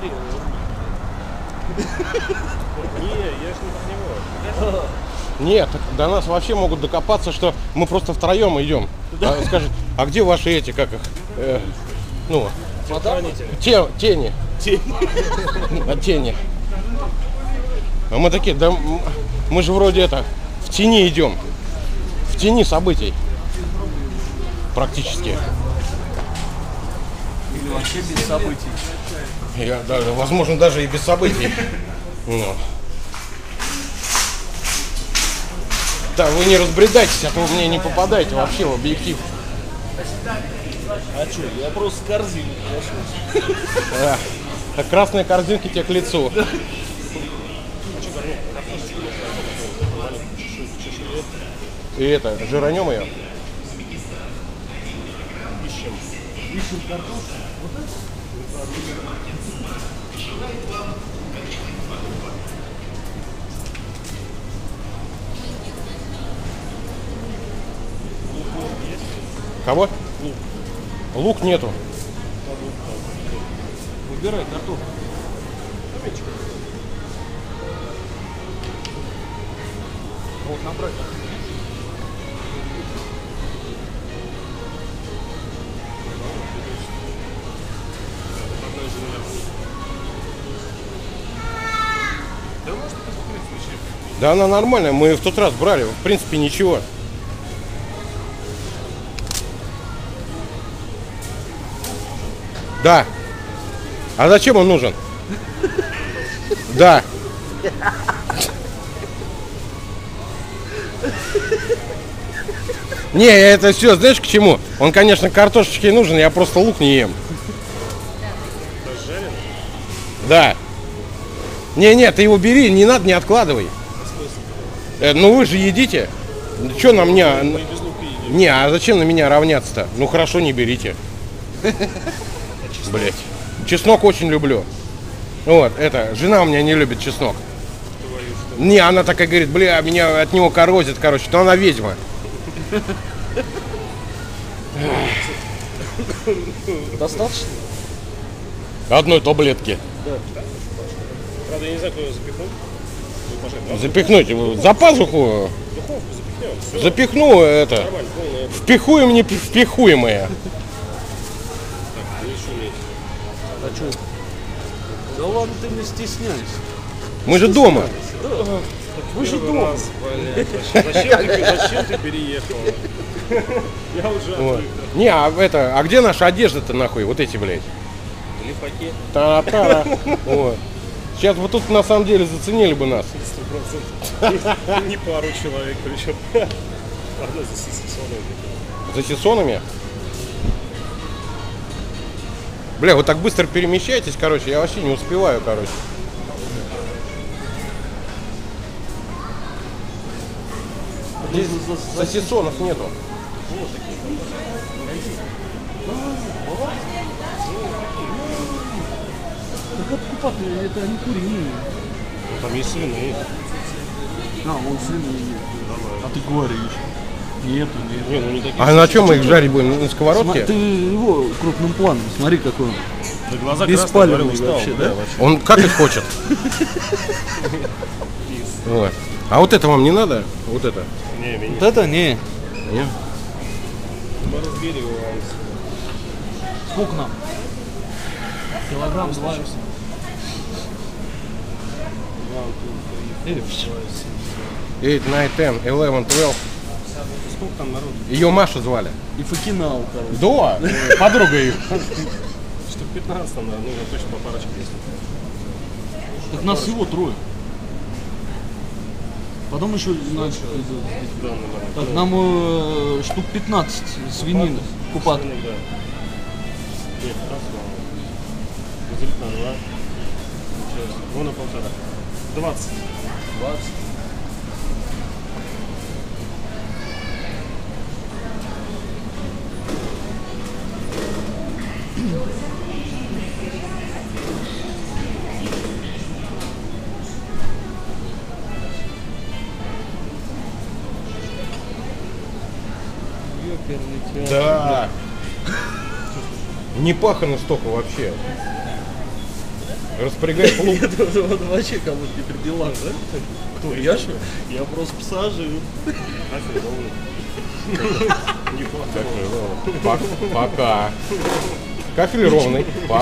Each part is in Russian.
Не, я ж не про него. Нет, до нас вообще могут докопаться, что мы просто втроем идем. Скажут, а где ваши эти, как их? Ну, тени. Тени. А мы такие, да мы же вроде это, в тени идем. В тени событий. Практически. Или вообще без событий. Возможно, даже и без событий. Ну. Да, вы не разбредайтесь, а то вы мне не попадаете вообще в объектив. А что, я просто с корзины прошел. А красные корзинки тебе к лицу. И это, жиранем ее? Ищем картошку. Кого? Лук нету. Выбирай картошку. Вот набрать. Да она нормальная, мы в тот раз брали, в принципе ничего. Да. А зачем он нужен? Да. Не, это все, знаешь к чему? Он, конечно, картошечки нужен, я просто лук не ем. Да. Не, ты его бери, не надо, не откладывай. Ну вы же едите. Че на меня? Не, а зачем на меня равняться-то? Ну хорошо, не берите. Блять. Чеснок очень люблю. Вот, это, жена у меня не любит чеснок. Не, она такая говорит, бля, меня от него коррозит, короче, но она ведьма. Достаточно? Одной таблетки. Правда, я не знаю, кто его Запихнуть за пазуху. Духовку запихнем. Все. Запихну это. Нормально, полное. Впихуем не впихуемое. Так, не шуметь. А что? Да ладно, ты не стесняйся. Мы же дома. Вы же дома. Зачем ты переехал? Я уже Вот. Не, а где наша одежда-то нахуй? Вот эти, блядь. Лифаки. Та-та. Вот. Сейчас вот тут на самом деле заценили бы нас. 100%. Не пару человек, причем. Одна за сессионной. За сессонами? Бля, вы так быстро перемещаетесь, короче, я вообще не успеваю, короче. Здесь сосисонов нету. Так откупаты, это не куриные. Там есть свиные. А, вон свиные нет. А ты говоришь. Нету. Не, ну не такие. А на чем мы их жарить будем? На сковородке? Ты его крупным планом, смотри, какой он. Да глаза Беспалевный красные, устал, вообще, да? Он как их хочет? Вот. А вот это вам не надо? Вот это? Не, меня Вот это не. Не? мы разбериваемся. Сколько нам? Килограмм 20. 8, 9, 10, 11, 12. Сколько там народу? Ее Маша звали. И факинал, короче. Да, подруга ее. Штук 15 там, наверное, нужно точно по парочке есть. Так нас всего трое. Потом еще значит, Да, так, нам штук 15 свинины купат. Да. Нет, раз, разделить на 2. Сейчас. Вон на полтора. 20. 20. Да. Не пахано столько вообще. Распрягай плуг. Это вообще кого-то не прибила, да? Кто, я что? Я просто пассажир. Пока. Кафель ровный. Пока.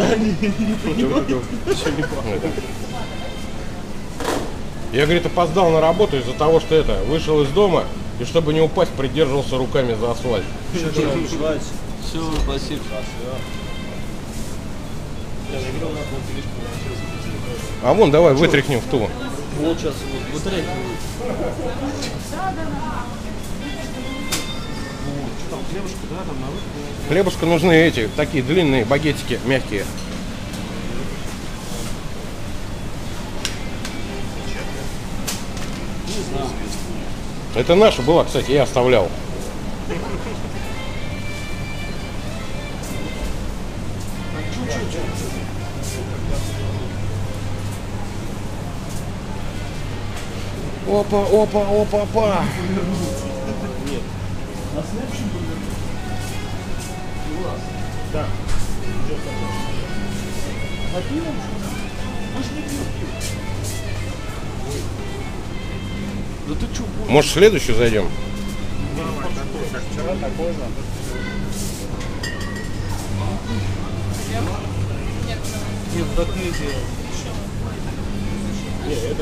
Я, говорит, опоздал на работу из-за того, что вышел из дома и, чтобы не упасть, придерживался руками за асфальт. Все, спасибо. А вон, давай вытряхнем в ту. Вот сейчас вот вытряхиваю. Что там, хлебушка, да, там на выход? Хлебушка нужны эти, такие длинные багетики, мягкие. Это наша была, кстати, я оставлял. Опа, опа, опа, опа. Нет. На следующем да. А пивом? Мы ж не пьем пиво. Да ты чё, Может, в следующую зайдем? Как вчера, такой же. Нет, так нельзя. Не, это...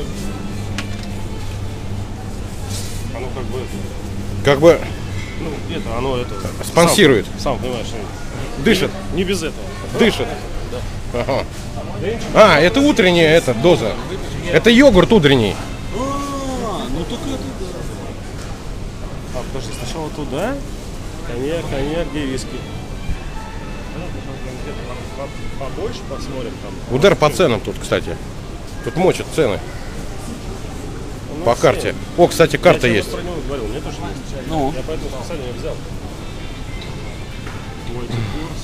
Оно как бы... Как бы Ну, это, оно это... спонсирует. Сам понимаешь, Дышит. не без этого. Дышит. Ага. А, это утренняя доза. Это йогурт утренний. Ну только это да. А, подожди, сначала туда. Коньяк, где виски? Побольше посмотрим там. Удар по ценам тут, кстати. Тут мочат цены. По карте. О, кстати, карта я есть. про него говорил, мне тоже есть. Ну. Я поэтому специально не взял. Мультикурс.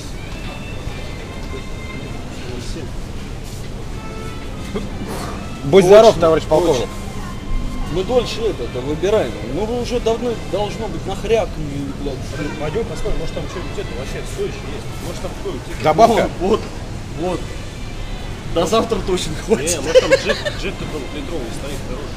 07. Будь здоров, товарищ полковник. Мы дольше это выбираем. Ну вы уже давно должно быть нахряками, блядь. Пойдем посмотрим, может там что-нибудь это вообще все еще есть. Может там какой-нибудь. Добавка? Вот. До завтра точно Не, хватит. может там джек такой литровый стоит хороший.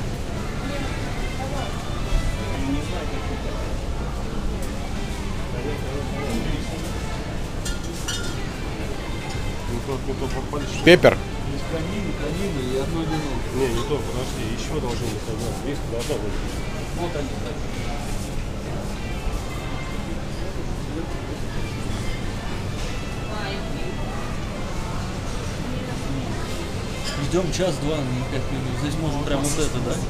Не то попали, что... Пеппер. Конины и одно вино. Не, не то, подожди, еще должны быть одна. Виски должна быть. Вот они. Ждем час-два, не 5 минут. Здесь можем прям вот это, да?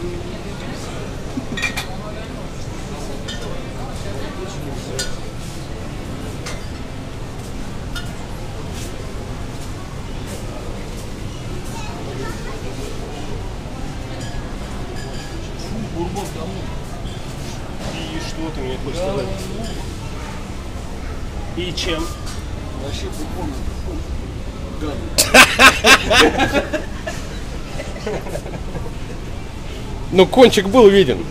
Бурбон давно. И что ты мне хочешь сказать? И чем? Вообще бурбон. Ну, кончик был виден.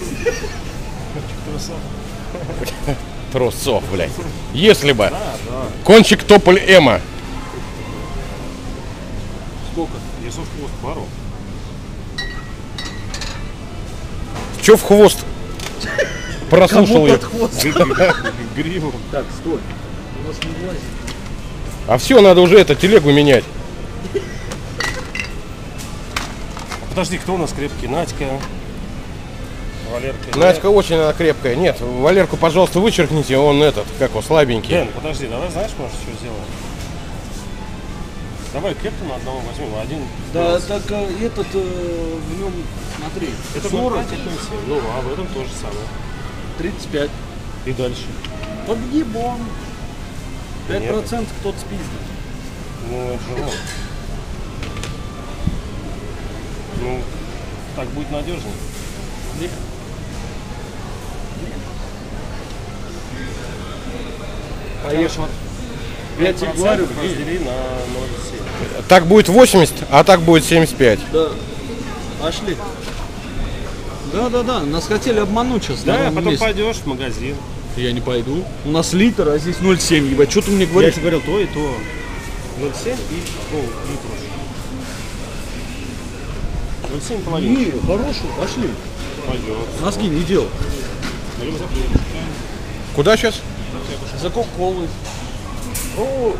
Трусов, блядь. Если бы. Кончик тополь Эма. Сколько? Если в хвост пару. Че в хвост? Прослушал я. Гриву. Так, стой. У нас не влазит. А все, надо уже телегу менять. Подожди, кто у нас крепкий? Надька. Валерка. Надька очень она крепкая. Нет, Валерку, пожалуйста, вычеркните, он как он, слабенький. Дэн, подожди, давай знаешь, может, что сделаем? Давай кепку на одного возьмем, один. Да, так этот в нем, смотри, Это 40, 45, ну, а в этом то же самое. 35. И дальше. Подъебон. 5% кто-то спиздит. Ну, это же вот. Ну, так будет надежнее. Нет. Конечно, вот Я тебе говорю, раздели на 0,7. Так будет 80, а так будет 75. да. Пошли. Да, нас хотели обмануть сейчас. Да, на а ровном потом месте. пойдешь в магазин. Я не пойду. У нас литр, а здесь 0,7, ебать. Что ты мне Я говоришь? тебе говорил то и то. 0,7 и литров. 0,7,5. Не, хороший, пошли. Пойдет. Мозги не делал. Куда сейчас? За кока-колой. О!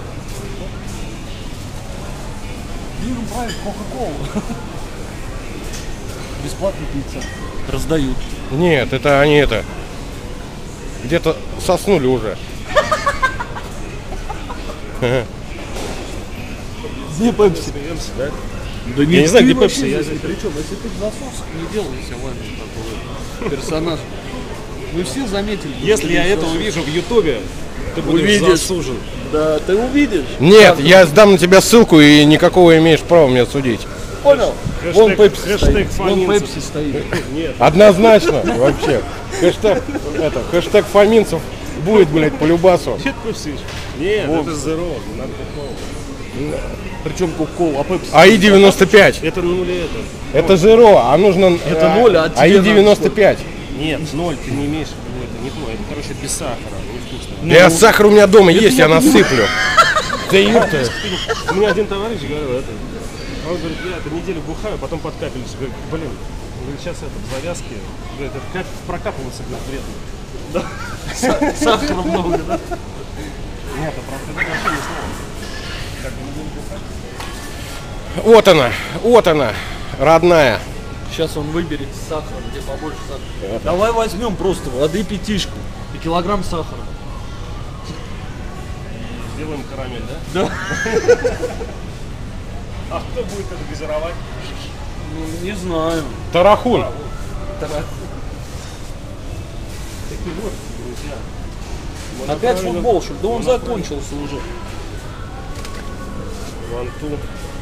Блин, правильно, кока-колу. Бесплатная пицца. Раздают. Нет, это они это. Где-то соснули уже. Где пепси? Смеемся, да? Да Я не знаю, где пепси. Я здесь. Причем, если ты засос не делал из Ваню такого персонажа. Мы все заметили. Если я это увижу в Ютубе, ты будешь Увидишь. засужен. Да, ты увидишь. Нет, я сдам на тебя ссылку и никакого имеешь права меня судить. Понял? Хэштег- Вон пепси хэштег стоит. Вон фоминцев. пепси стоит. Нет. Однозначно вообще. Хэштег Фоминцев будет, блядь, по любасу. Что ты пустишь? Нет, это Zero, не надо такого. Причем кока-кола, а пепси. АИ-95. Это нули это. Это Zero, а нужно Это 0, а тебе АИ-95. Нет, 0, ты не имеешь в виду, это не то. Это, короче, без сахара, невкусно. Я сахар у меня дома есть, я насыплю. Да ёпта. У меня один товарищ говорил это. Он говорит, я эту неделю бухаю, потом под капельницу. Говорит, блин, говорит, сейчас это в завязке. Говорит, это прокапываться, говорит, вредно. Сахара много, да? Нет, это правда, это вообще не слово. Как бы неделю бухать. Вот она, родная. Сейчас он выберет сахар, где побольше сахара. Давай возьмем просто воды пятишку и килограмм сахара. Сделаем карамель, да? Да. А кто будет это газировать? Ну, не знаю. Тарахун. Такие вот, друзья. Опять футбол, что ли? Да он закончился уже. Ванту.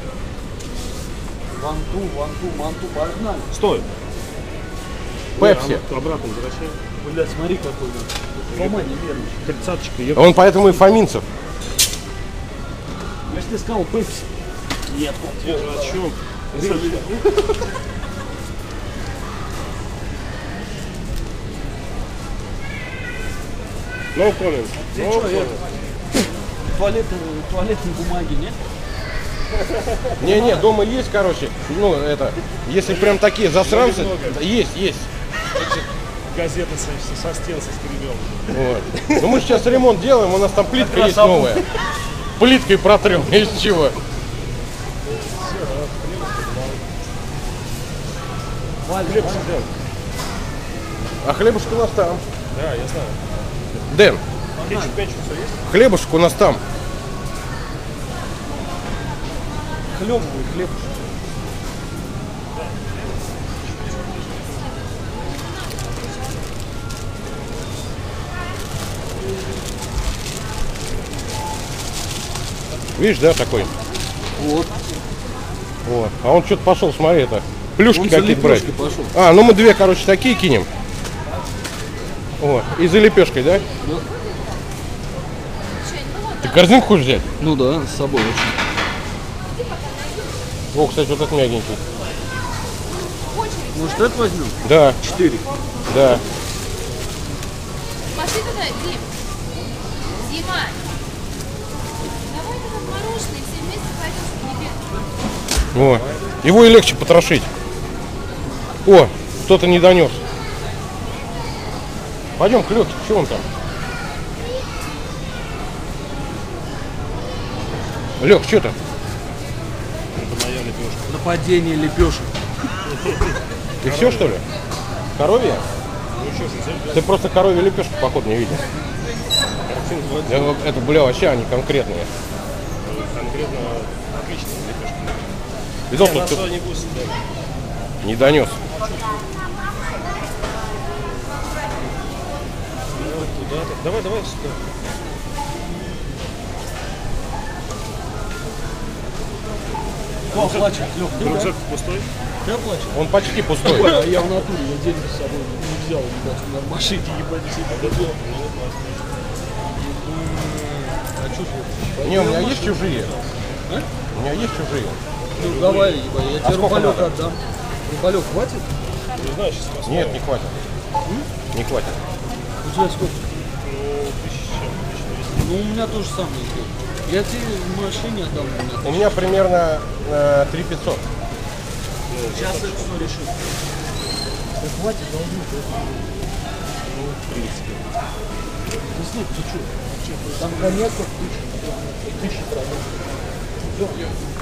Ванту, погнали. Стой. Пепси. Обратно возвращай. Бля, смотри какой он. Фома не веришь. Тридцаточка, я... Он поэтому и Фоминцев. Я же тебе сказал пепси. Нет, Ты же о чем? No comment. Ты No что, comment. это? Туалетной бумаги нет? Не, дома есть, короче. Ну, это, если прям такие засранцы, есть. Газеты со стен соскребем. Вот. Ну мы сейчас ремонт делаем, у нас там плитка есть новая. Плиткой протрем, из чего. Хлеб сидел. А хлебушек у нас там. Да, я знаю. Дэн, Кетчуп, все есть? хлебушек у нас там. Хлеб. Видишь, да, такой? Вот. Вот. А он что-то пошел, смотри, это. Плюшки Он за какие-то брать. лепешкой пошел. А, ну мы две, короче, такие кинем. Вот. И за лепешкой, да? Ты корзинку хочешь взять? Ну да, с собой очень. О, кстати, вот этот мягенький. Может, это возьмем? Да, 4. да. Пошли туда, Дим. Дима. Давай туда мороженое, все вместе пойдем, чтобы не бегать. О, его и легче потрошить. О, кто-то не донес. Пойдем к Лёхе, что он там? Лёх, что там? Это моя лепешка. Нападение лепешек. И все, что ли? Коровья? Ну что ж, взяли Ты просто коровью лепешку, походу, не видел. картинку, вот, Это, бля, вообще они конкретные. конкретно отличная лепешка. Видал, Не, тут на кто-то не пусть, да. не донес. Куда-то. Давай сюда. Кто плачет? Лёх, ты, да? Рюкзак пустой? Ты плачешь? Он почти пустой. А я в натуре, я деньги с собой не взял, ебать, у меня в машине, ебать, все. А что ты? Не, у меня есть чужие. А? У меня есть чужие. Ну давай, ебать, я тебе сколько рубалек надо? отдам. Рубалек хватит? Не знаю, сейчас посмотрим. Нет, не хватит. Не хватит. У тебя сколько? Ну, 1000 чем, 1200. Ну у меня тоже самое идет. Я тебе в машине отдам. У меня примерно 3500. Сейчас это все решит. Да хватит, должно быть. Ну, в принципе. Ты слушай, ты что? Там конец тысячи продаж.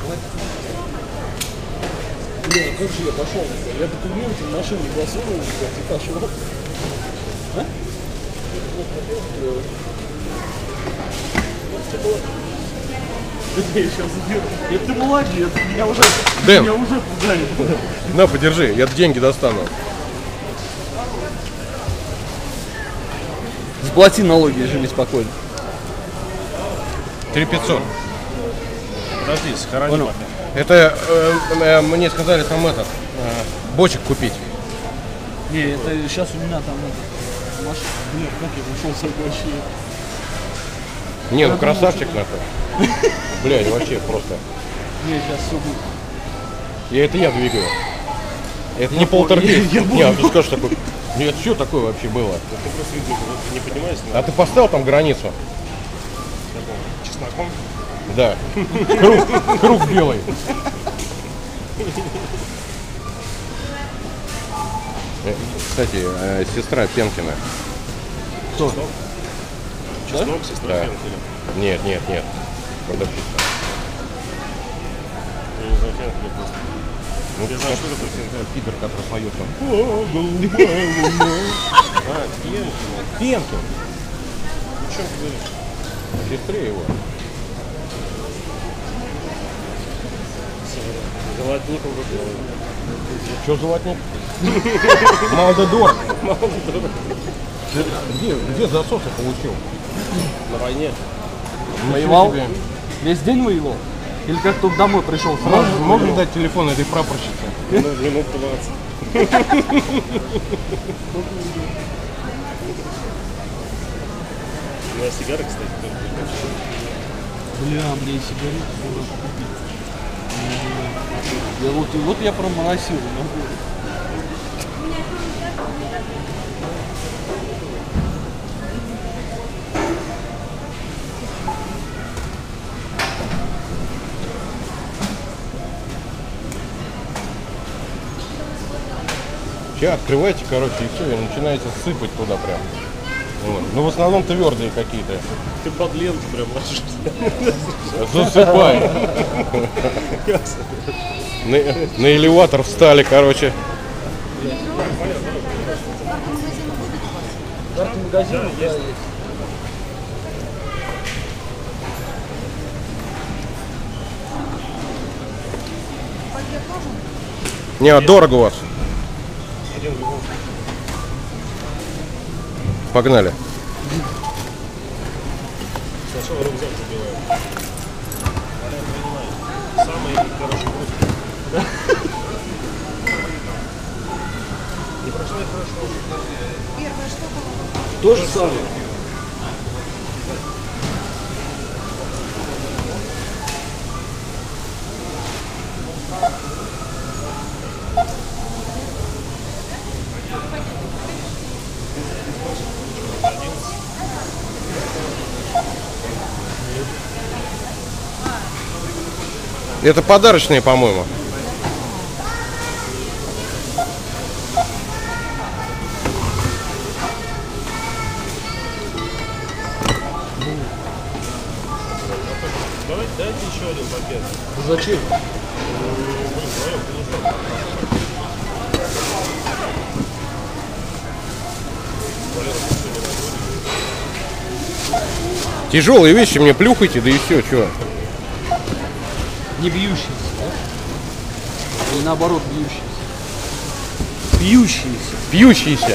Бля, как же я пошел? Я документы в машине гласовал, и пошел. А? Я сейчас заберу. Ты молодец, меня уже пугает. На, подержи, я деньги достану. Заплати налоги и живи спокойно. 3500. Подожди, сохрани Понял. пока. Это мне сказали там бочек купить. Не, это сейчас у меня там машина. Блин, как я нашел собой вообще. Не, ну красавчик нахуй. Блядь, вообще просто. Не, сейчас все будет. Это я двигаю. Это не полтергейст. Не, а ты скажешь такой. Нет, что такое вообще было? Ты просто видео не понимаешь, А ты поставил там границу? чесноком. Да. Круг белый. Кстати, сестра Пенкина. Кто? Чеснок, сестра Да. Пенкина. Нет, нет, нет. Продавщица. Я не знаю, Пенкина просто. Ну, Я знаю, что такое Пенкина. Пидор, который поет там. А, Пенкина. Пенкин. О чем ты говоришь? Сестре его. Золотником выпил. Что золотник? Малдедор. Где засосы получил? На войне. Воевал? Тебе. Весь день воевал? Или как только домой пришел сразу? Можно дать телефон этой прапорщице? Минут 20. У меня сигары, кстати, тоже прикольные. Бля, мне и сигареты надо купить. Я вот я проморосил. Сейчас открывайте, короче, и все, и начинаете сыпать туда прям. Вот. Ну, в основном твердые какие-то. Ты под ленту прям ложишься. Засыпай. На элеватор встали, короче. Карта магазина, да, есть. Не, дорого у вас. Погнали. Сначала рюкзак забиваем. Самый, короче, груз. Не прошло и хорошо. То же самое. Это подарочные, по-моему. Давайте, дайте еще один пакет. Зачем? Тяжелые вещи мне плюхайте, да и все, что. Не бьющиеся, да? Или наоборот бьющиеся? Бьющиеся. Пьющиеся.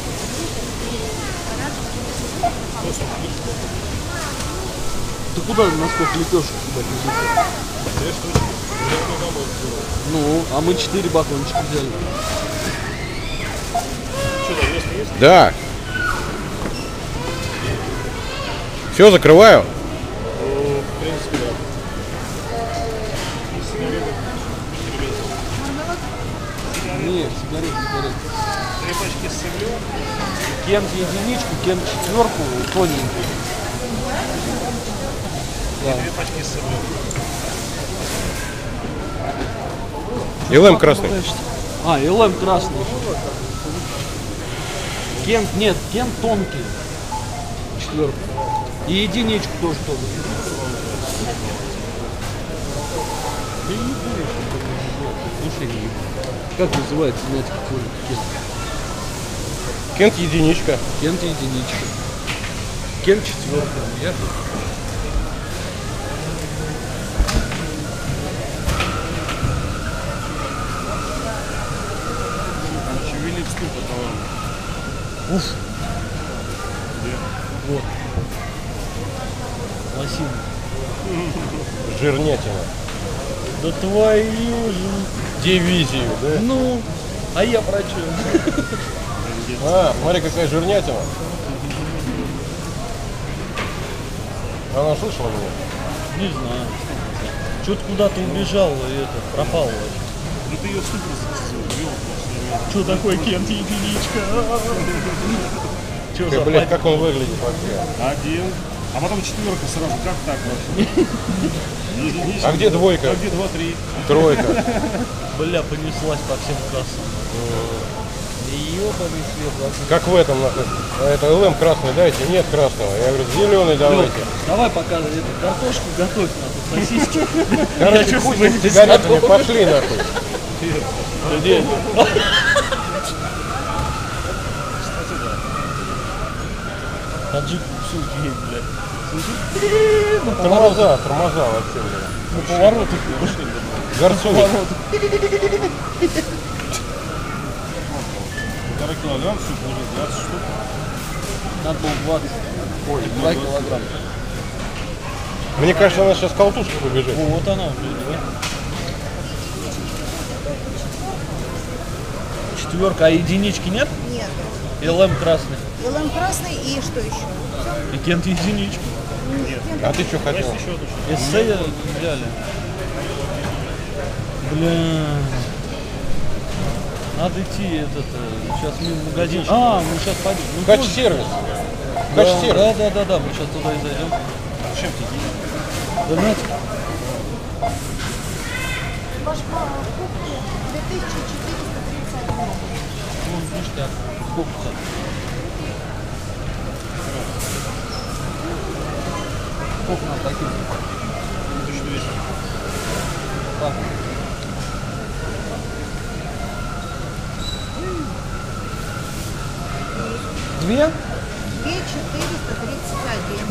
Ты куда насколько лепешек сюда везете? Ну, а мы 4 батончика взяли. Да. Все, закрываю. В принципе, да. И сигареты. Нет, сигареты. 3 пачки с углем. Кент единичку, Кент четверку, тоненькую. И 2 пачки с сыром. ЛМ красный. А, ЛМ красный. Кент, нет, Кент тонкий. 4. И единичку тоже тоже. Слушай, как называется, знаете, какой Кент? Кент единичка. Кент единичка. Кент 4. Я... Шевели в ступа, по-моему. Уф. Вот. Лосин. Жирнятина. Да твою же. Дивизию, да? Ну, а я про что? А, смотри, какая жирнятина. Она слышала меня? Не знаю. Что-то куда-то убежал и это, пропал вообще. Ну ты ее в ступу ввел просто. Что такое Кент единичка? Что за Блядь, как он выглядит вообще? 1. А потом 4 сразу. Как так вообще? А где двойка? А где 2, 3? Тройка. Бля, понеслась по всем кассам. Ёбаный свет вообще. Как в этом, нахуй. Это ЛМ красный дайте? Нет красного. Я говорю, зеленый давайте. Давай пока эту картошку готовь, нахуй, сосиски. Короче, хуй с сигаретами, пошли нахуй. День. Таджик сумки есть, блядь. Тормоза вообще, блядь. На поворотах. Горцуни. 1,5 килограмм, суп уже 20 штук. Надо было 20. Ой, 2 килограмма. Мне кажется, она сейчас к колтушке побежит. О, вот она уже, да? 4, а единички нет? Нет. ЛМ красный. ЛМ красный и что еще? И Кент единичку. А ты что хотел? Эссе взяли. Бля. Надо идти сейчас мимо магазин. А, мы сейчас пойдем. Ну, Кач-сервис. да, Кач-сервис. да, мы сейчас туда и зайдем. Чем тебе? Да, знаете, Ваш покупки 2430 рублей. вон, ништяк. Сколько там? Сколько нам таких? 1200. Так. Две? 2431.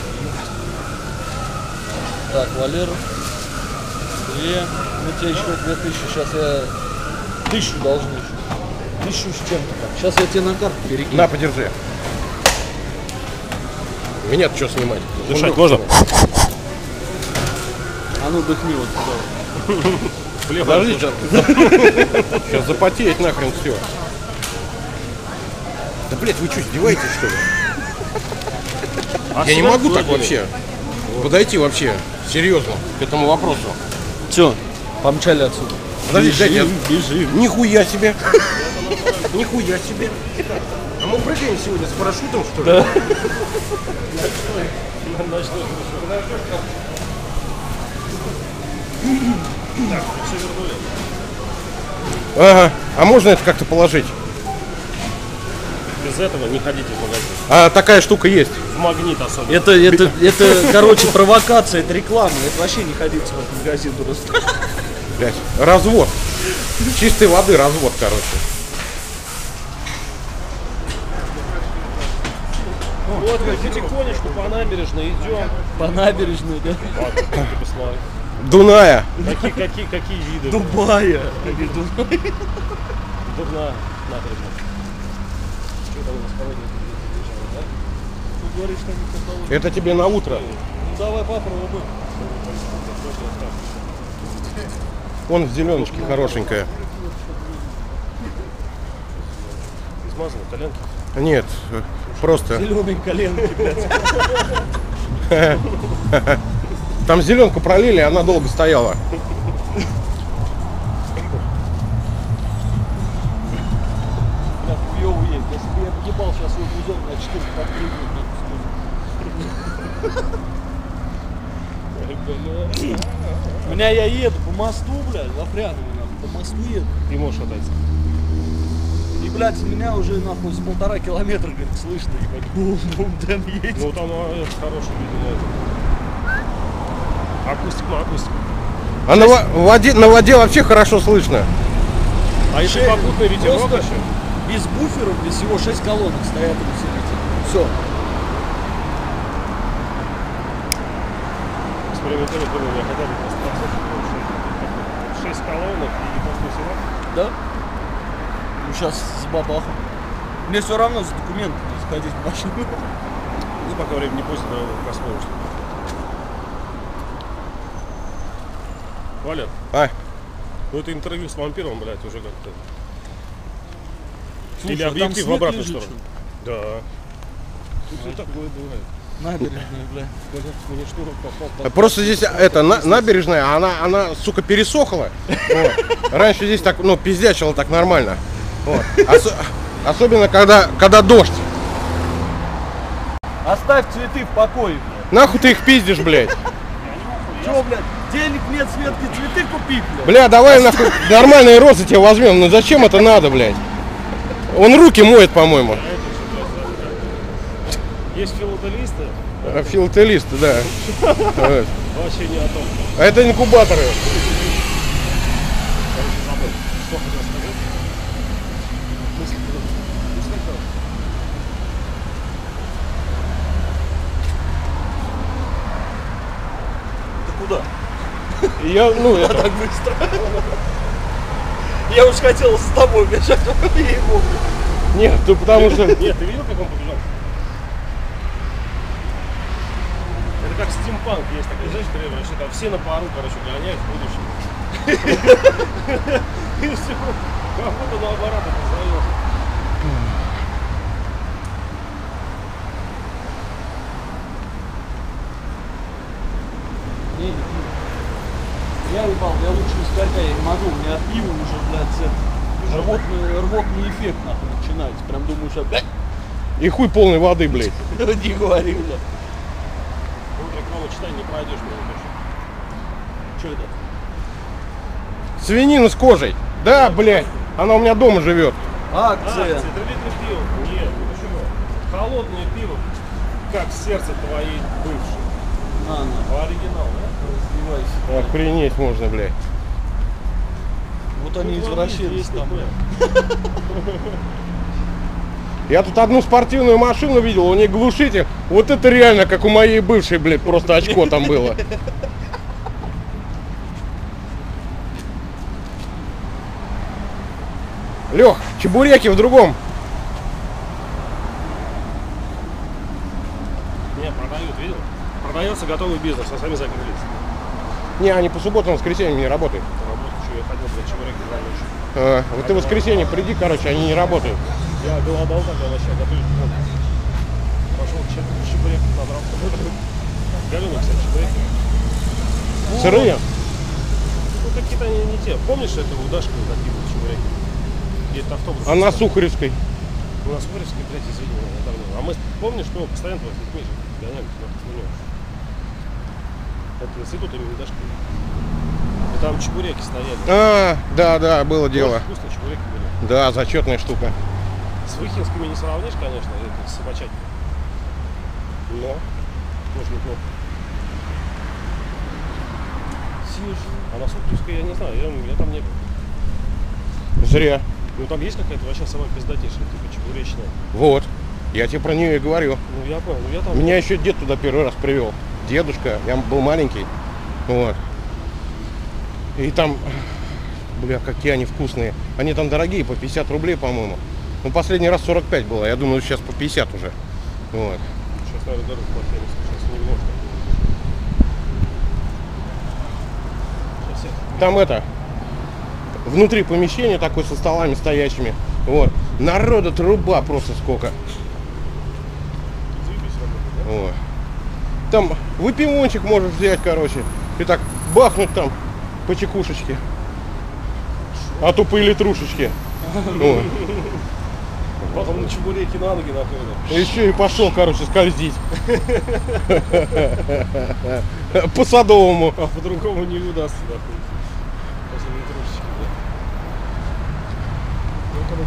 Так, Валер. 2. Ну тебе еще 2000. Сейчас я 1000 должны еще. 1000 с чем-то. Сейчас я тебе на карту перекину. На, подержи. Меня-то что снимать? Дышать можно? А ну дыхни вот туда. Подожди, сейчас запотеет нахрен все. Да, блядь, вы что, издеваетесь, что ли? Я не могу так вообще подойти вообще серьезно к этому вопросу. Все, помчали отсюда. Подожди, дайте я- бежим. Нихуя себе! Нихуя себе! А мы прыгаем сегодня с парашютом, что ли? Да. Ага. А можно это как-то положить? Без этого не ходите в магазин. А такая штука есть. В магнит особенно. Это, короче, провокация, это реклама. Это вообще не ходите в этот магазин просто. Блять, развод. Чистой воды развод, короче. Вот, потихонечку по набережной идем. По набережной, да? Дуная. Какие виды? Дубая. Дурна набережная. Ты говоришь, что не каталог. Это тебе на утро. Ну давай попробуем. Вон в зеленочке хорошенькая. Измазаны коленки. Нет, просто. Зеленые коленки, блядь. Там зеленку пролили, она долго стояла. Бля, хуёво есть. Если бы я погибал сейчас свой бузон на 4 подпрыгнуть. У меня я еду по мосту, блядь, Лафряново, по мосту еду. Ты можешь отойти. И, блядь, меня уже, нахуй, с 1,5 километра, говорит, слышно, ебать, бум-бум, Дэн едет. Ну там хороший видно это. Акустик на акустику. А на воде вообще хорошо слышно. А если Шесть, попутный ветерок просто еще? без буферов, без всего 6 колонок стоят и усилители. Все. Экспериментировать думаю, я хотел бы просто послушать, 6 колонок и после всего. Да? Ну сейчас с бабахом. Мне все равно за документами сходить в машину. Ну пока время не поздно, давай посмотрим. Валя, ну это интервью с вампиром, блядь, уже как-то. Слушай, Или а там объектив в снег обратную лежит, сторону. Да. Тут и такое бывает. Набережная, бля. Мне шнурок попал. Просто здесь это набережная, она, сука, пересохла. Вот. Раньше здесь так, ну, пиздячило так нормально. Вот. Особенно когда дождь. Оставь цветы в покое, блядь. Нахуй ты их пиздишь, блядь? Чё, блядь, денег нет, Светки, цветы купи, блядь. Бля, давай нахуй нормальные розы тебе возьмем. Ну зачем это надо, блядь? Он руки моет, по-моему. Есть филателисты, Филателисты, да. Вот. вообще не о том. А это инкубаторы. Короче, забыл. Что хотел сказать? Мысль ускакала. Ты куда? Я, ну, это... Так быстро. Я уж хотел с тобой бежать, а ему. Нет, ну потому что... Нет, ты видел, как он побежал? Это как стимпанк, есть такая женщина, которая что там все на пару, короче, гоняют в будущем. И все, как будто наоборот это сдается. Я ебал, я лучше из горька, я не могу, у меня от пива уже, блядь, рвотный эффект нахуй начинается. Прям думаю, что блядь, И хуй полной воды, блядь. не говори, блядь. Утро кроме читай не пройдешь, мне точно. Что это? Свинина с кожей. Да, блядь. Она у меня дома живет. Акция. Акции, 3 литра пива. Нет, ну почему? Холодное пиво, как сердце твоей бывшей. Оригинал, да? Раздевайся. Охренеть можно, блядь. Вот они извращенцы там, блядь. Я тут одну спортивную машину видел, у нее глушитель. Вот это реально, как у моей бывшей, блядь, просто очко там было. Лех, чебуреки в другом. Не, продают, видел? Продается готовый бизнес, а сами закрылись. Не, они по субботам, воскресеньям не работают. Работу, что я ходил, блядь, чебуреки за ночь. Вот ты в воскресенье приди, короче, они не работают. Я голодал тогда вообще, готовить не мог. Пошел чебурек набрал. Галюны, кстати, чебуреки. Сырые? Ну какие-то они не те. Помнишь, это у Дашки вот такие вот чебуреки? И это автобус. А на Сухаревской? У нас в Сухаревске, блядь, извини, я давно. А мы, помнишь, что мы постоянно с детьми же гоняем туда, хуйню. Это институт имени Дашки. И там чебуреки стояли. Да, было дело. Очень вкусные чебуреки были. Да, зачетная штука. С выхинскими не сравнишь, конечно, это собачать. Но тоже неплохо. А на Сухаревской я не знаю, я там не был. Зря. Ну там есть какая-то вообще самая пиздатейшая, типа чебуречная. Вот. Я тебе про нее и говорю. Ну я понял, ну я там... Меня еще дед туда первый раз привел. Дедушка, я был маленький. Вот. И там, бля, какие они вкусные. Они там дорогие, по 50 рублей, по-моему. Ну, последний раз 45 было. Я думаю, сейчас по 50 уже. Вот. Сейчас, наверное, дорого платили, сейчас не можно. Сейчас я... Там это, внутри помещения такое со столами стоящими. Вот. Народа труба просто сколько. Вот. Там выпивончик можешь взять, короче. И так бахнуть там по чекушечке. А то по литрушечке. Вот. Потом на чебуреки на ноги находят. Еще и пошел, короче, скользить. По Садовому. А по-другому не удастся, да. После метрошечки, да. Ну, когда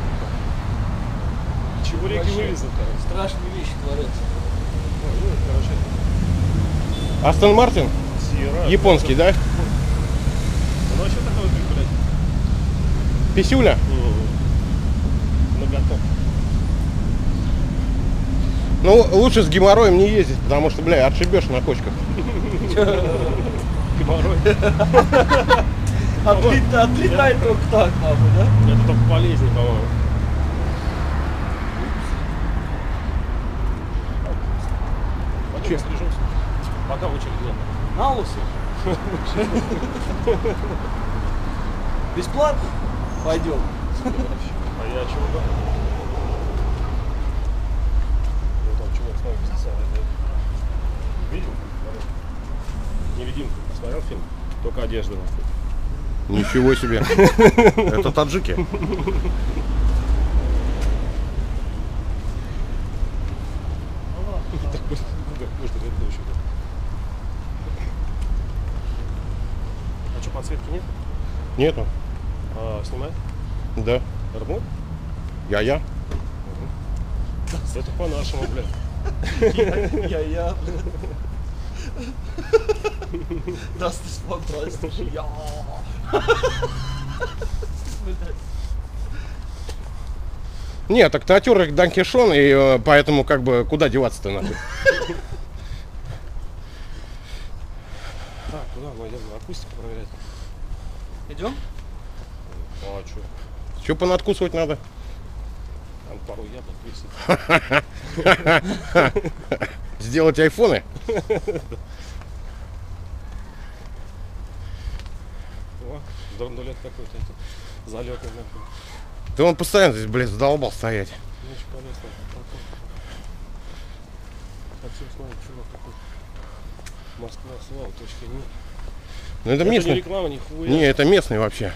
чебуреки Вообще. вывезут, короче. Страшные вещи творятся. Ну, короче, Астон Мартин? Сьерра. Японский, да? Ну, а что такое, блядь? Писюля? Наготов. Ну, лучше с геморроем не ездить, потому что, бля, отшибешь на кочках. Геморрой. Отлетай только так, нахуй, да? Это только полезнее, по-моему. Пойдем стрижемся. Пока очередь нет. На лысо. Бесплатно? Пойдем. А я чего? Ну там чувак с нами специально. Видел? Невидимка. Смотрел фильм? Только одежда. Ничего себе. Это таджики. А что, подсветки нет? Нету. А, снимай. Да. Ремонт? Я. Это по-нашему, блядь. Я, блин. Das ist fantastisch. Ja. Нет, так ты отер их Данкишон, и поэтому как бы куда деваться-то надо? Так, куда мы идем? Акустику проверять. Идем? А что? Че понадкусывать надо? Там пару яблок висит. Сделать айфоны? О, драндулет какой-то. Залетный нахуй. Да он постоянно здесь, блядь, задолбал стоять. Ну, что полезно. Хочу смотреть, чувак какой. Москва, слава, точка, нет. Ну это Это не местный. реклама, ни хуя. Не, это местный вообще.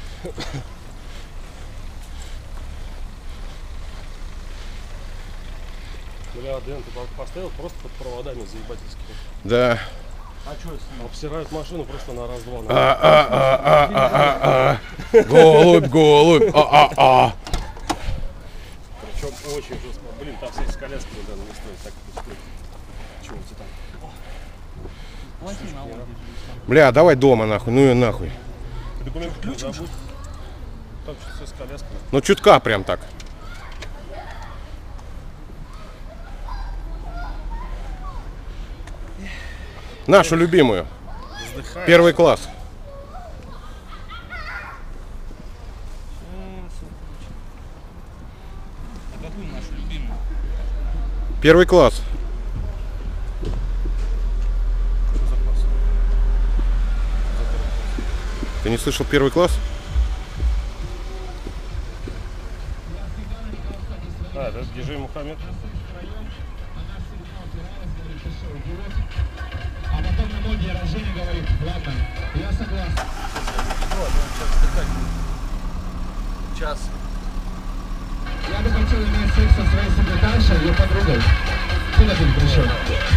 Бля, Дэн, ты поставил просто под проводами заебательскими. Да. А что это? Обсирают машину просто на раз-два. Голубь, голубь. Причем очень жестко. Блин, там все с колясками, да, не стоит так. Чего у тебя там? Бля, давай дома нахуй, ну и нахуй. Документы ключ забудь. Там что все с колясками. Ну чутка прям так. Нашу любимую. Вздыхай. Первый класс. А какую нашу любимую? Первый класс. Что за класс? Ты не слышал первый класс? А, это Диджей Мухаммед. А потом на мой день рождения говорит, ладно, я согласен. Час. Я бы хотел иметь секс со своей секретаршей, ее подругой. Куда ты пришел?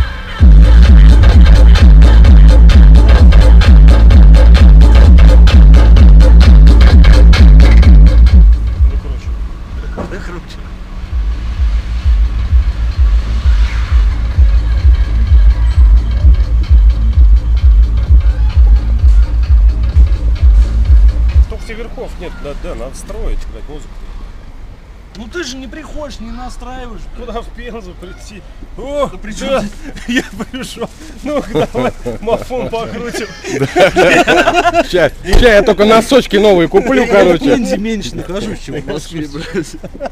Ну, короче. Да круче. Только тебе верхов нет, да, надо строить, блядь, музыку. Ну ты же не приходишь, не настраиваешь. Куда в Пензу прийти? О, Да при чем да, я пришел. Ну-ка, давай мафон покрутим. Сейчас я только носочки новые куплю, Я в короче. Пензе меньше нахожусь, чем в Москве, блядь.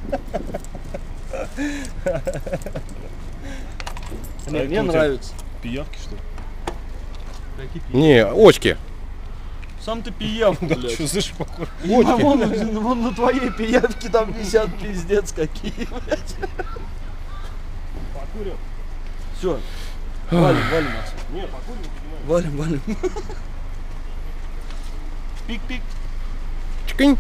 А это Мне у тебя нравится. Пиявки, что ли? Не, очки. Сам ты пиявка, блядь. Что слышишь, похоже? А вон на твоей пиявке там висят пиздец какие, блядь. Покурим? Все. Валим отсюда. Не, покурим, Валим. Пик-пик. Чикинь.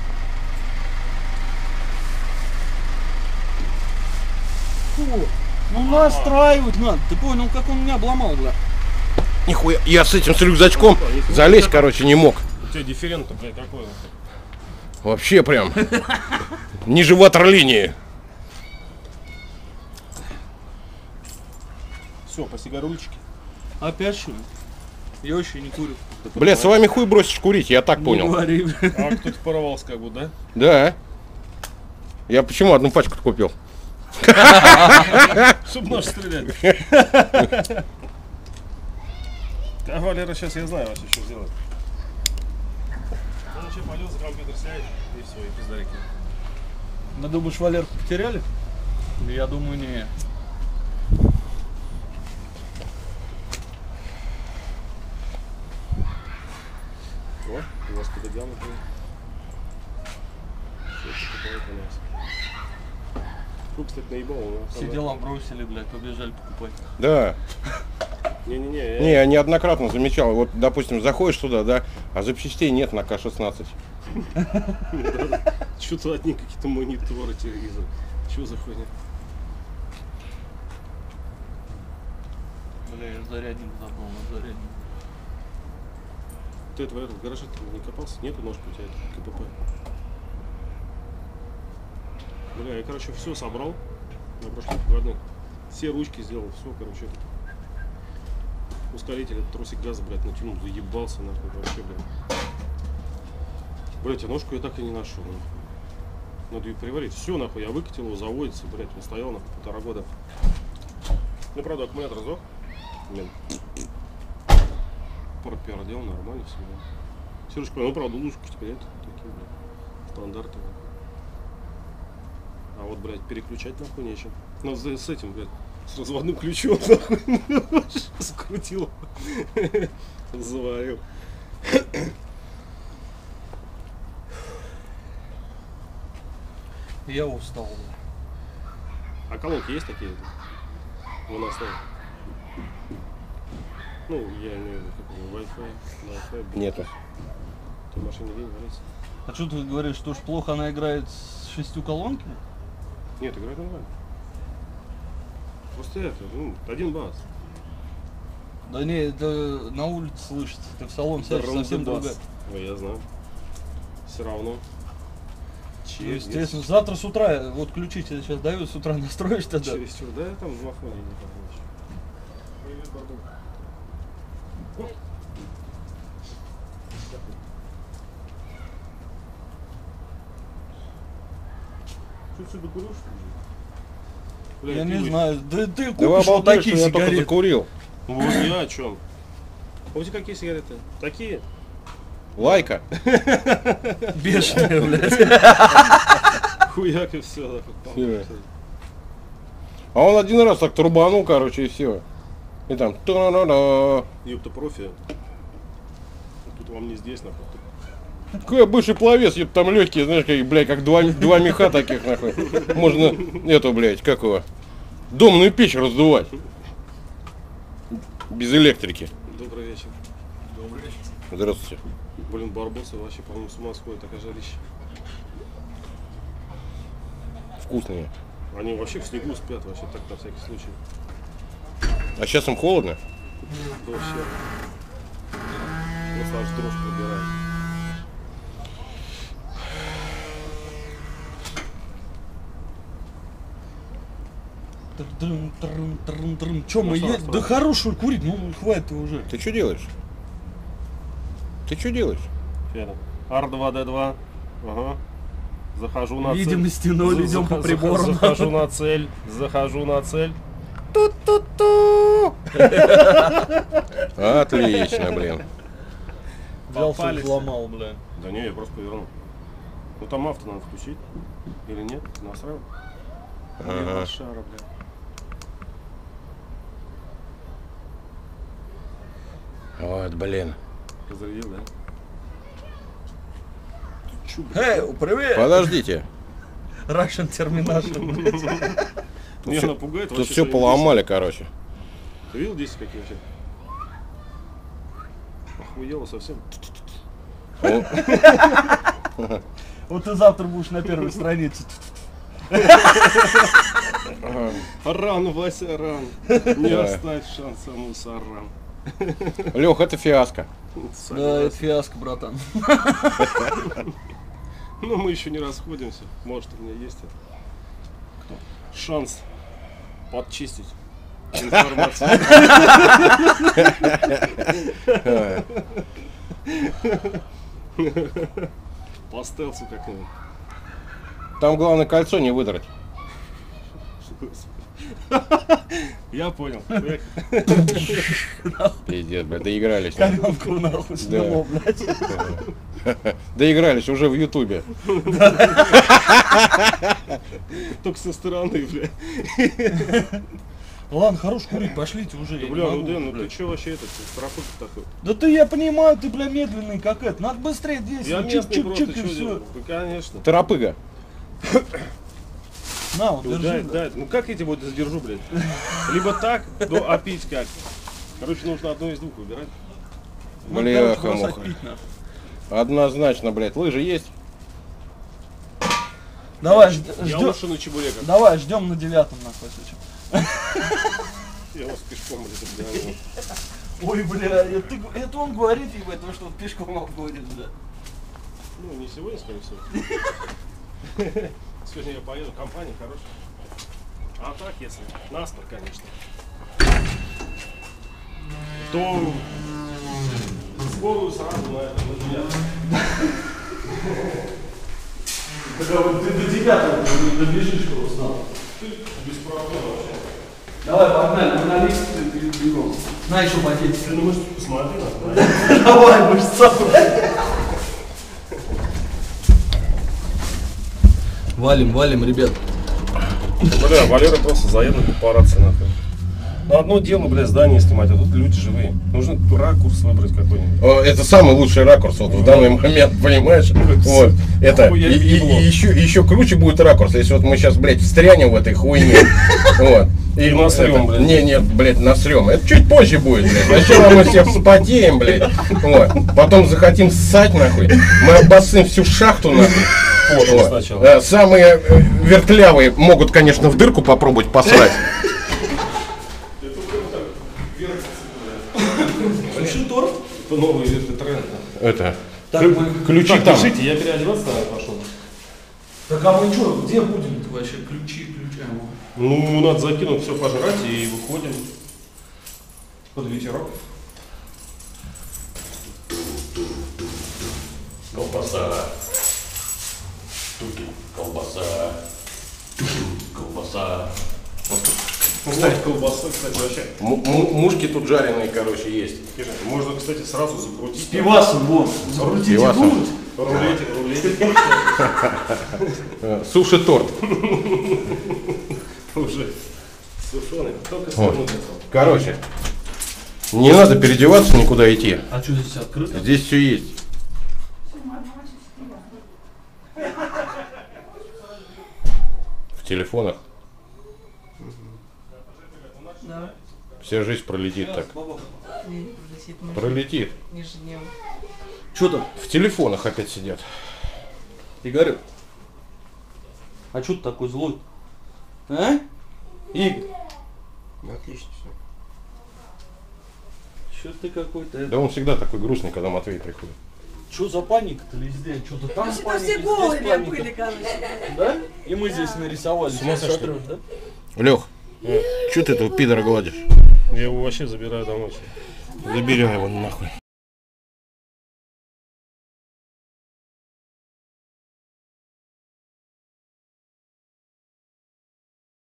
Фу. Ну настраивать надо. Ты понял, как он меня обломал, бля? Нихуя, я с этим с рюкзачком залезть, короче, не мог. У тебя дифферент-то, блядь, какой? Вообще прям. Ниже ватерлинии. Все, по сигарульчике. Опять что ли? Я вообще не курю. Бля, с вами хуй бросишь курить, я так Не понял. говори, бля. А кто-то порвался как бы, да? Да. Я почему одну пачку купил? Чтоб нож стрелять. А Валера сейчас я знаю вообще, что сделать. Он вообще полез за компьютер сядет и все, и пиздарики. Ну, думаешь, Валерку потеряли? Я думаю, не. О, у вас подогал, например. Все, покупает у нас. Фу, кстати, наебал у нас. Все дела бросили, блядь, побежали покупать. Да. Не-не-не, Не, я неоднократно замечал. Вот, допустим, заходишь туда, да, а запчастей нет на К-16. что-то одни какие-то мониторы, телевизор. Что за хуйня? Бля, я зарядник забыл, на зарядник. Ты этого в гараже не копался? Нету ножки у тебя, КПП? Бля, я, короче, все собрал на прошлых выходных. Все ручки сделал, все, короче. Ускоритель, этот тросик газа, блядь, натянул, заебался, нахуй, вообще, блядь. Блядь, а ножку я так и не нашел, нахуй. Надо ее приварить. Все, нахуй, я выкатил его, заводится, блядь, он стоял, нахуй, 1,5 года. Ну, правда, аккумулятор сдох. Блин. Пропер делал, нормально все, да. Сережка, ну, правда, лужки теперь это, такие, блядь, стандартные. А вот, блядь, переключать нахуй нечем. Ну, с этим, блядь, с разводным ключом, нахуй, скрутил, заварил. Я устал, бля. А колонки есть такие? У нас там. Ну, я имею в виду, как Wi-Fi. Нету. Ты в машине день варится. А что ты говоришь, что уж плохо она играет с 6 колонками? Нет, играет нормально. Просто это, ну, один бас. Да не, это на улице слышится, ты в салон сядешь, совсем другая. Ой, я знаю. Все равно. Ну, естественно, завтра с утра, вот ключи тебе сейчас дают, с утра настроишь тогда. Чересчур, да, там в Афоне не похож. Привет, Бардук. Что ты докурил, что ли? Я не знаю, да ты Да вы купишь вот обалдели, что такие я только сигареты. закурил. Ну вот я о чем? А у тебя какие сигареты? Такие? Лайка. Бешеные, блядь. Хуяк и все. Всё. А он один раз так трубанул, короче, и все. И там та-да-да. Ёпта профи. Тут вам не здесь, нахуй. Какой я бывший пловец, еб там легкие, знаешь, как, блядь, как два меха таких, нахуй. Можно эту, блядь, как его, домную печь раздувать. Без электрики. Добрый вечер. Добрый вечер. Здравствуйте. Блин, барбосы вообще, по-моему, с ума сходят, такая жарища. Вкусные. Они вообще в снегу спят, вообще так на всякий случай. А сейчас им холодно? Вообще. Просто аж дрожь пробирает. Че, мы что, едем? Да хорошую курить, ну хватит уже. Ты что делаешь? Ты что делаешь? Фиана. R2D2. Ага. Захожу на цель. Видимости ноль, идем по приборам. Захожу на цель. Захожу на цель. Отлично, блин. Взялся и Попались. взломал, бля. Да не, я просто повернул. Ну там авто надо включить. Или нет? Насрал. Ага. Лошара, бля. Вот, блин. Разрядил, да? Чу, Эй, привет! Подождите. Russian Termination, блядь. Мне она пугает Тут вообще. все своим поломали, короче. десять. Ты видел 10 какие вообще? Охуела совсем. Вот ты завтра будешь на первой странице. Ран, Вася, ран. Не оставь шанса мусорам. Лех, это фиаско. Да, это фиаско, братан. Но мы еще не расходимся. Может, у меня есть шанс подчистить информацию. По стелсу как-нибудь. Там главное кольцо не выдрать. Я понял. Пиздец, блядь, доигрались. Коленку нахуй сняло, блядь. Доигрались уже в Ютубе. Только со стороны, бля. Ладно, хорош курить, пошлите уже. я не Бля, ну могу, Дэн, ну блядь. ты че вообще этот стропык такой? Да ты, я понимаю, ты, бля, медленный как это. Надо быстрее здесь. Я местный Чик-чик-чик просто, и что все. делать? Ну, конечно. Торопыга. На, вот, Ну, держи. дай. Ну как я тебя вот задержу, блядь? Либо так, ну а пить как? Короче, нужно одно из двух выбирать. Бляха-муха. Однозначно, блядь, лыжи есть? Давай, Я ждем. лучше на чебуреках. Давай, ждем на 9-м, нахуй, если чё. Я вас пешком, блядь, обгоняю. Ой, бля, это он говорит, ебать, то, что он пешком обходит, бля. Ну, не сегодня, скорее всего. Сегодня я поеду, компания хорошая. А так, если наспор, конечно, то скорую сразу на это, на 9. Когда вот ты до 9-го не добежишь просто. Без проблем вообще. Давай, погнали, мы на лестнице бегом. На еще пакетик. Ты думаешь, посмотри на Давай, мы же сам. Валим, ребят. Бля, Валера просто заедут папарацци нахуй. Ну, одно дело, бля, здание снимать, а тут люди живые. Нужно ракурс выбрать какой-нибудь. Это самый лучший ракурс вот в данный момент, понимаешь? Вот. Это и еще круче будет ракурс, если вот мы сейчас, блядь, встрянем в этой хуйне. Вот. И насрем, блядь. Не, блядь, насрем. Это чуть позже будет, блядь. Сначала мы все вспотеем, блядь. Вот. Потом захотим ссать, нахуй. Мы обоссым всю шахту, нахуй. Вот. Сначала. Самые вертлявые могут, конечно, в дырку попробовать посрать. Слушай, торт. Это новый тренд. Это. Так, мы... Ключи Так, там. держите, я переодеваться пошел. Так, а мы что, где будем вообще? Ключаем. Ну, надо закинуть все пожрать и выходим под ветерок. Колбаса. Колбаса. Колбаса. Кстати, колбаса, кстати, вообще. Мушки тут жареные, короче, есть. Можно, кстати, сразу закрутить. Пивасом, вон. Закрутите Пивасом. будут. Рулетик. Суши-торт. Уже сушеный. Только свернуть. Короче, не надо переодеваться, никуда идти. А что здесь открыто? Здесь все есть. В телефонах. Да. Вся жизнь пролетит так. Пролетит. Ежедневно. Что там? В телефонах опять сидят. Игорь? А что ты такой злой? А? Игорь? Отлично все. Что ты какой-то... Да он всегда такой грустный, когда Матвей приходит. Что за паника-то везде? Что-то там Ну, паника, все здесь голыми паника. были, короче. Да? И мы здесь нарисовали. С ума Сейчас сошли? сотрёшь, да? Лех, что ты этого пидора гладишь? Я его вообще забираю домой. Забери его нахуй.